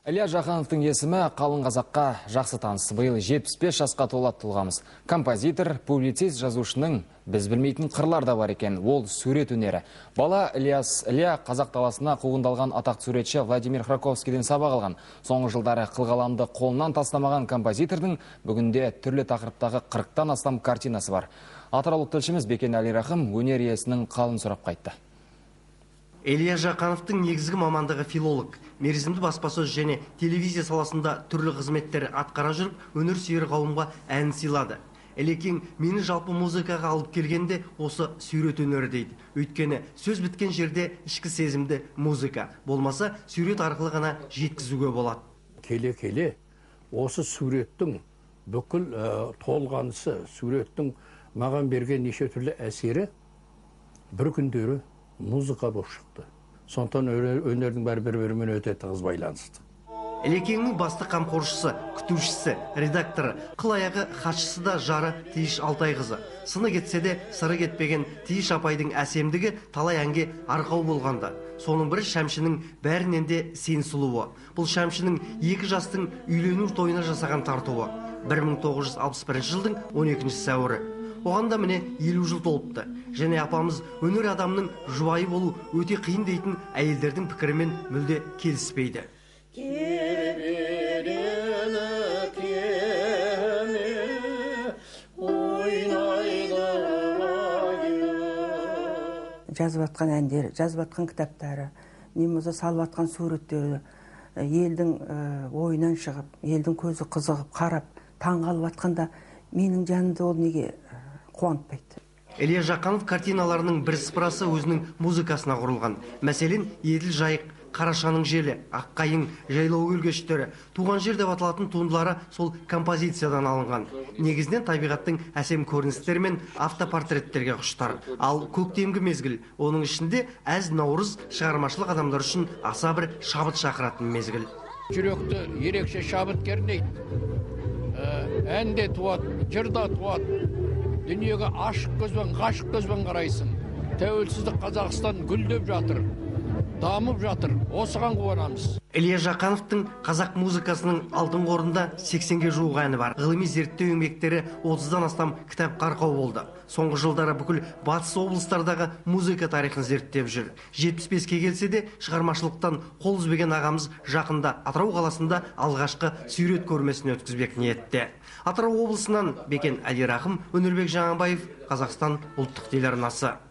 Илья Жақановтың есімі қалың қазаққа жақсы таныс. Биыл 75 жасқа толады тұлғамыз. Композитор, публицист жазушының біз білмейтін қырлар да бар екен. Ол сурет өнері. Бала Илья қазақ даласына қуғындалған атақ суретші Владимир Храковскийден сабақ алған. Соңғы жылдары қылғаламды қолынан тастамаған композитордың бүгінде түрлі тақырыптағы 40-тан астам картинасы бар. Атыраулық тілшіміз Бекен Әлирахым өнер иесінің қалын сұрап қайтты. Илья Жақановтың негізгі мамандығы филолог. Мерзімді баспасөз және телевизия саласында түрлі қызметтер атқара жүріп, өнер сүйер қауымға ән сыйлады. Ілекең мені жалпы музыкаға алып келгенде осы сурет өнері дейді. Өйткені сөз біткен жерде ішкі сезімді музыка. Болмаса сурет арқылы ғана жеткізуге болады. Келе осы суреттің бүкіл толғанысы, суреттің маған берген неше түрлі әсері бір күндері музыка болып шықты. Сондықтан өнердің бәрі бір-бірімен өте тығыз байланысты. Ілекеңнің басты қамқоршысы, күтушісі, редакторы, қыл аяғы хатшысы да жары Тиыш Алтайқызы. Сыны кетсе де сыры кетпеген Тиыш апайдың әсемдігі талай әнге арқау болғанда. Соның бірі Шәмшінің бәрінен де сен сұлуы. Бұл Шәмшінің екі жастың үйлену тойына жасаған тартуы. 1961 жылдың 12 сәуірі. Оған да міне 50 жыл толыпты. Және апамыз өнер адамның жұбайы болу өте қиын дейтін әйелдердің пікірімен мүлде келіспейді. Жазып атқан әндер, жазып атқан кітаптары, немесе салып атқан суреттері, елдің ойынан шығып, елдің көзі қызығып, қарап, таңғалып атқанда менің жанымда ол неге қуантпайды. Илья Жақанов картиналарының бірсыпырасы өзінің музыкасына құрылған. Мәселен, Еділ жайық, Қарашаның желі, Аққайың, жайлау өлгештері, туған жер деп аталатын туындылары сол композициядан алынған. Негізінен табиғаттың әсем көріністері мен автопортреттерге құштар. Ал көктемгі мезгіл, оның ішінде әз наурыз шығармашылық адамдар үшін аса бір шабыт шақыратын мезгіл. Жүректі ерекше шабыт кернейді. Әнде туады, жырда туады. Дүниеге ашық көзбен, ғашық көзбен қарайсың. Тәуелсіздік Қазақстан гүлдеп жатыр, дамып жатыр. Осыған қуанамыз. Илья Жақановтың қазақ музыкасының алтын қорында 80-ге жуық әні бар. Ғылыми зерттеу еңбектері 30-дан астам кітап арқау болды. Соңғы жылдары бүкіл батыс облыстардағы музыка тарихын зерттеп жүр. 75-ке келсе де шығармашылықтан қол үзбеген ағамыз жақында Атырау қаласында алғашқы сурет көрмесін өткізбек ниетте. Атырау облысынан Бекен Әлирахым, Өнербек Жаңабаев, Қазақстан ұлттық телеарнасы.